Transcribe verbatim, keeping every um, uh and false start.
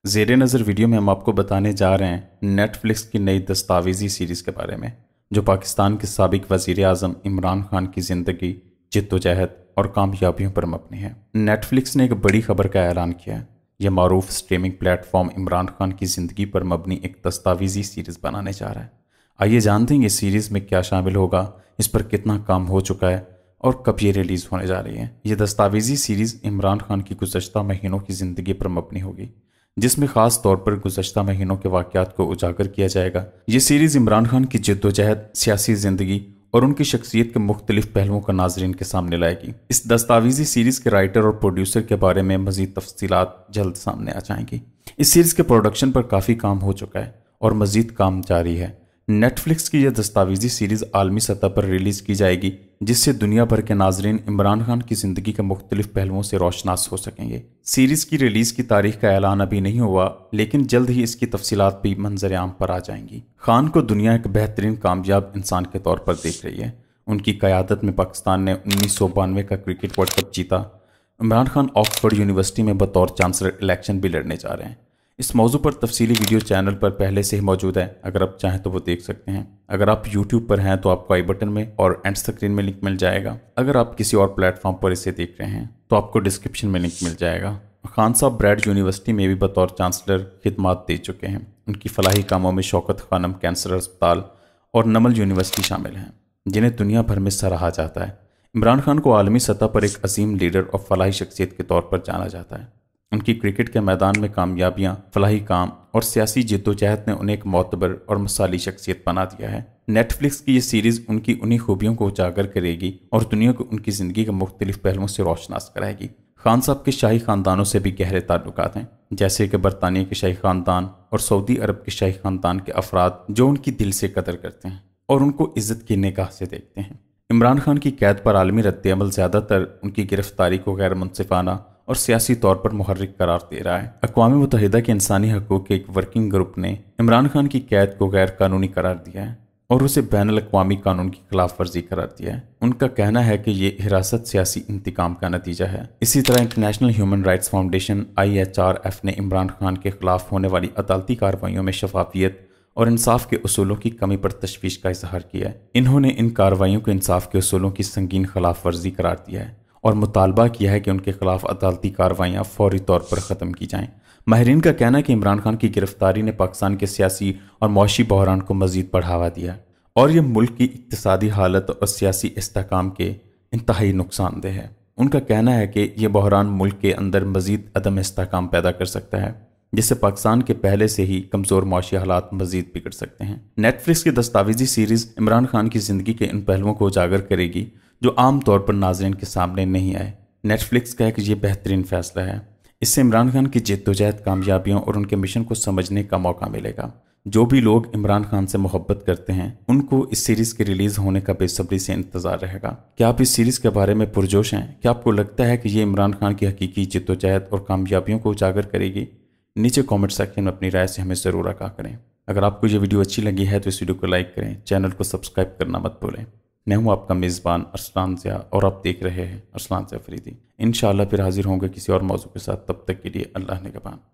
ज़ेरे नज़र वीडियो में हम आपको बताने जा रहे हैं नेटफ्लिक्स की नई दस्तावेज़ी सीरीज़ के बारे में, जो पाकिस्तान के साबिक वज़ीर आज़म इमरान खान की ज़िंदगी, जिद्दोजहद और कामयाबियों पर मबनी है। नेटफ्लिक्स ने एक बड़ी खबर का ऐलान किया है। यह मारूफ स्ट्रीमिंग प्लेटफॉर्म इमरान खान की ज़िंदगी पर मबनी एक दस्तावेज़ी सीरीज़ बनाने जा रहा है। आइए जानते हैं ये सीरीज़ में क्या शामिल होगा, इस पर कितना काम हो चुका है और कब ये रिलीज़ होने जा रही है। ये दस्तावेज़ी सीरीज़ इमरान खान की गुज़श्ता महीनों की ज़िंदगी पर मबनी होगी, जिसमें ख़ास तौर पर गुज़श्ता महीनों के वाक़यात को उजागर किया जाएगा। ये सीरीज़ इमरान खान की जिद्दोजहद, सियासी ज़िंदगी और उनकी शख्सियत के मुख्तलिफ पहलुओं का नाज़रीन के सामने लाएगी। इस दस्तावेज़ी सीरीज़ के राइटर और प्रोड्यूसर के बारे में मज़ीद तफसीलात जल्द सामने आ जाएंगी। इस सीरीज़ के प्रोडक्शन पर काफ़ी काम हो चुका है और मज़ीद काम जारी है। नेटफ्लिक्स की यह दस्तावेज़ी सीरीज़ आलमी सतह पर रिलीज़ की जाएगी, जिससे दुनिया भर के नाजरीन इमरान खान की ज़िंदगी के मुख्तलिफ पहलुओं से रोशनास हो सकेंगे। सीरीज़ की रिलीज़ की तारीख का ऐलान अभी नहीं हुआ, लेकिन जल्द ही इसकी तफसीलात भी मंजर आम पर आ जाएंगी। खान को दुनिया एक बेहतरीन कामयाब इंसान के तौर पर देख रही है। उनकी क़यादत में पाकिस्तान ने उन्नीस सौ बानवे का क्रिकेट वर्ल्ड कप जीता। इमरान खान ऑक्सफोर्ड यूनिवर्सिटी में बतौर चांसलर इलेक्शन भी लड़ने जा रहे हैं। इस मौजू पर तफसीली वीडियो चैनल पर पहले से ही मौजूद है, अगर आप चाहें तो वो देख सकते हैं। अगर आप यूट्यूब पर हैं तो आपको आई बटन में और एंड स्क्रीन में लिंक मिल जाएगा। अगर आप किसी और प्लेटफॉर्म पर इसे देख रहे हैं तो आपको डिस्क्रिप्शन में लिंक मिल जाएगा। खान साहब ब्रैड यूनिवर्सिटी में भी बतौर चांसलर खिदमात दे चुके हैं। उनकी फलाही कामों में शौकत खानम कैंसर अस्पताल और नमल यूनिवर्सिटी शामिल हैं, जिन्हें दुनिया भर में सराहा जाता है। इमरान खान को आलमी सतह पर एक अजीम लीडर और फलाही शख्सियत के तौर पर जाना जाता है। उनकी क्रिकेट के मैदान में कामयाबियां, फलाही काम और सियासी जिद्दोजहद ने उन्हें एक मोतबर और मिसाली शख्सियत बना दिया है। नेटफ्लिक्स की ये सीरीज़ उनकी उन्हीं खूबियों को उजागर करेगी और दुनिया को उनकी ज़िंदगी के मुख्तलिफ पहलुओं से रोशनास कराएगी। खान साहब के शाही ख़ानदानों से भी गहरे ताल्लुकात हैं, जैसे कि बरतानिया के शाही ख़ानदान और सऊदी अरब के शाही ख़ानदान के अफराद, जो उनकी दिल से कदर करते हैं और उनको इज़्ज़त की निगाह से देखते हैं। इमरान खान की कैद पर आलमी रद्द-ए-अमल ज़्यादातर उनकी गिरफ्तारी को गैर मुनसिफाना और सियासी तौर पर मुहर्रिक करार दे रहा है। अक़वाम मुत्तहिदा के इंसानी हकूक़ के एक वर्किंग ग्रुप ने इमरान खान की कैद को गैर कानूनी करार दिया है और उसे बैनुल अक़वामी कानून की खिलाफ वर्जी करार दिया है। उनका कहना है कि ये हिरासत सियासी इंतकाम का नतीजा है। इसी तरह international human rights foundation I H R F ने इमरान खान के खिलाफ होने वाली अदालती कार्रवाइयों में शफाफियत और इंसाफ के उसूलों की कमी पर तशवीश का इजहार किया है। इन्होंने इन कार्रवाइयों को इंसाफ के उसूलों की संगीन खिलाफ वर्जी करार दिया है और मुतालबा किया है कि उनके खिलाफ अदालती कार्रवाइयाँ फौरी तौर पर ख़त्म की जाएं। माहिरीन का कहना है कि इमरान खान की गिरफ्तारी ने पाकिस्तान के सियासी और मौशी बहरान को मज़ीद बढ़ावा दिया और यह मुल्क की इक़्तिसादी हालत और सियासी इस्तेहकाम के इंतहाई नुकसानदेह है। उनका कहना है कि यह बहरान मुल्क के अंदर मज़ीद अदम इस्तेहकाम पैदा कर सकता है, जिससे पाकिस्तान के पहले से ही कमज़ोर मौशी हालात मज़ीद बिगड़ सकते हैं। नेटफ्लिक्स की दस्तावेज़ी सीरीज़ इमरान खान की ज़िंदगी के इन पहलुओं को उजागर करेगी जो आम तौर पर नाज़रीन के सामने नहीं आए। नेटफ्लिक्स का एक ये बेहतरीन फ़ैसला है। इससे इमरान खान की जिद्दोजहद, कामयाबियों और उनके मिशन को समझने का मौका मिलेगा। जो भी लोग इमरान खान से मोहब्बत करते हैं, उनको इस सीरीज़ के रिलीज़ होने का बेसब्री से इंतज़ार रहेगा। क्या आप इस सीरीज़ के बारे में पुरजोश हैं? क्या आपको लगता है कि ये इमरान खान की हकीकी जिद्दोजहद और कामयाबियों को उजागर करेगी? नीचे कमेंट सेक्शन में अपनी राय से हमें ज़रूर आगाह करें। अगर आपको ये वीडियो अच्छी लगी है तो इस वीडियो को लाइक करें, चैनल को सब्सक्राइब करना मत भूलें। मैं हूँ आपका मेज़बान अरसलान ज़िया और आप देख रहे हैं अरसलान ज़िया फरीदी। इंशाअल्लाह फिर हाजिर होंगे किसी और मौजू के साथ। तब तक के लिए अल्लाह निगहबान।